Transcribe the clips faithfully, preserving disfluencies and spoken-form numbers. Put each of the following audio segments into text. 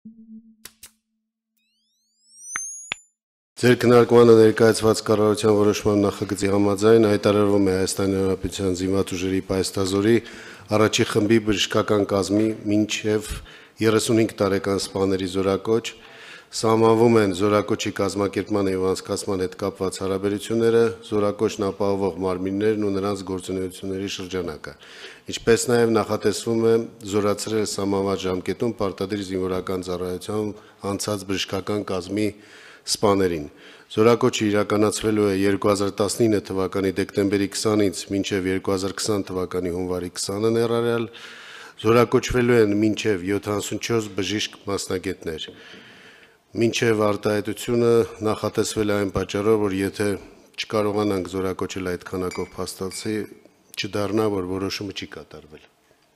Ձեր քննարկմանը ներկայացված կառավարության որոշման նախագծի համաձայն հայտարարվում է Հայաստանի Հանրապետության զինված ուժերի պայստազորի առաջի խմբի բժշկական կազմի մինչև երեսունհինգ տարեկան սպաների զորակոչ, սահմանվում են զորակոչի կազմակերպման եւ անցկացման հետ կապված հարաբերությունները, զորակոչն ապահովող մարմիններն ու նրանց գործունեությունների շրջանակը, ինչպես նաեւ նախատեսվում է զորացրել սահմանված ժամկետում պարտադիր զինվորական ծառայության անցած բժշկական կազմի սպաներին։ Զորակոչը իրականացվելու է երկու հազար տասնինը թվականի դեկտեմբերի քսանից մինչև երկու հազար քսան թվականի հունվարի քսանը ներառյալ, զորակոչվելու են մինչև յոթանասունչորս բժիշկ մասնագետներ։ Մինչև արտահայտությունը նախատեսվել է այն պատճառով, որ եթե չկարողանանք զորակոչել այդ քանակով փաստացի, չդառնա, որ որոշումը չի կատարվել։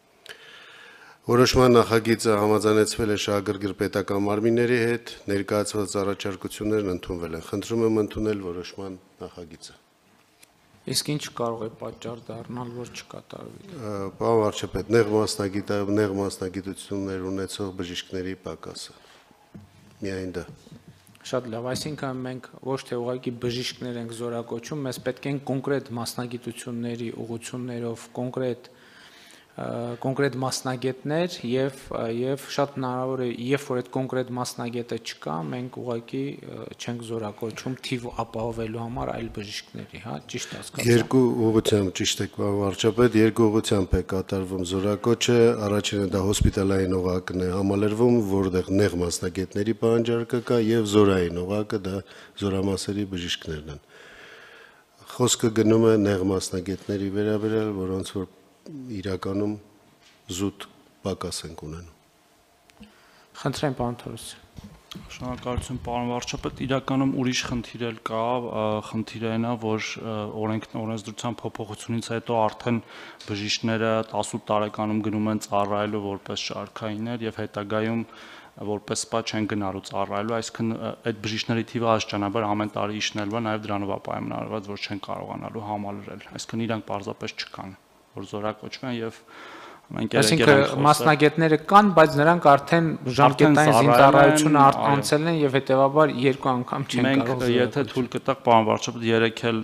Որոշման նախագիծը համաձայնեցվել է շահագրգիռ պետական մարմինների հետ, ներկայացված առաջարկություններն ընդունվել են։ Խնդրում եմ ընդունել որոշման նախագիծը։ Իսկ ինչ կարող է պատճառ դառնալ, որ չկատարվի։ Պարոն վարչապետ, նեղ մասնագիտ, նեղ մասնագիտություններ ունեցող բժիշկների պակասը։ Միայն դա։ Շատ լավ, այսինքն մենք ոչ թե ուղղակի բժիշկներ ենք զորակոչում, մեզ պետք են կոնկրետ մասնագիտությունների ուղղություններով կոնկրետ կոնկրետ մասնագետներ եւ եւ շատ հնարավոր է, երբ որ այդ կոնկրետ մասնագետը չկա, մենք ուղղակի չենք զորակոչում թիվ ապահովելու համար այլ բժիշկների, հա, ճիշտ հասկացա։ Երկու ուղղությամբ ճիշտ եք, պարոն վարչապետ, երկու ուղղությամբ է կատարվում զորակոչը, առաջինը դա հոսպիտալային օղակն է համալրվում, որտեղ նեղ մասնագետների պահանջարկը կա եւ զորային օղակը դա զորամասերի բժիշկներն են։ Խոսքը գնում է նեղ մասնագետների վերաբերյալ, որոնց որ իրականում զուտ պակաս ենք ունենում։ Խնդրեմ, պարոն Թորոսյան։ Շնորհակալություն, պարոն վարչապետ, իրականում ուրիշ խնդիր էլ կա, խնդիրը այն է, որ օրենսդրության փոփոխությունից հետո արդեն բժիշկները տասութ տարեկանում գնում են ծառայելու որպես շարքայիններ եւ հետագայում որպես սպա չեն գնալու ծառայելու, այսինքն այդ բժիշկների թիվը աստիճանաբար ամեն տարի իջնելու է, նաեւ դրանով է պայմանավորված, որ չեն կարողանալու համալրել, այսինքն իրանք պարզապես չկան, որ զորակոչվեն եւ մենք այսինքն մասնագետները կան, բայց նրանք արդեն ժամկետային զինծառայությունը անցել են եւ հետեւաբար երկու անգամ չեն կարող։ Մենք եթե թույլ կտակ, պարոն վարչապետ, երեք էլ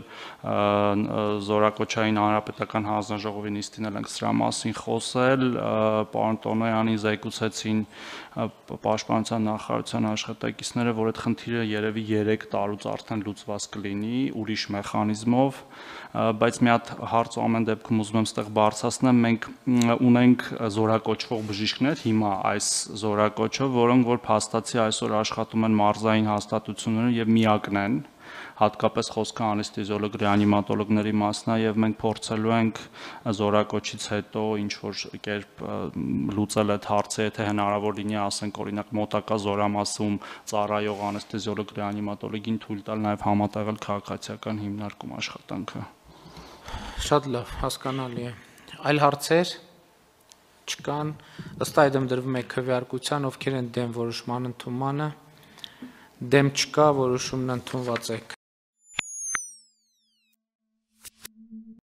զորակոչային հանրապետական հանձնաժողովի նիստին ենք սրա մասին խոսել, պարոն Տոնոյանին զեկուցեցին պաշտպանության նախարարության աշխատակիցները, որ այդ խնդիրը երևի երեք տարուց արդեն լուծված կլինի ուրիշ մեխանիզմով, բայց մի հատ հարց ամեն դեպքում ուզում եմ ստեղ բարձրացնեմ, մենք ունենք զորակոչվող բժիշկներ հիմա այս զորակոչով, որոնք որ փաստացի այսօր աշխատում են մարզային հաստատություններում եւ միակն են, հատկապես խոսքը անեստեզիոլոգ ռեանիմատոլոգների մասն է եւ մենք փորձելու ենք զորակոչից հետո ինչ որ կերպ լուծել այդ հարցը, եթե հնարավոր լինի, ասենք օրինակ մոտակա զորամասում ծառայող անեստեզիոլոգ ռեանիմատոլոգին թույլ տալ նաեւ համատեղել քաղաքացիական հիմնարկում աշխատանքը։ Շատ լավ, հասկանալի է։ Այլ հարցեր չկան, ըստ այդմ դրվում է քվեարկության, ովքեր են դեմ որոշման ընդունմանը, դեմ չկա, որոշումն ընդունված է։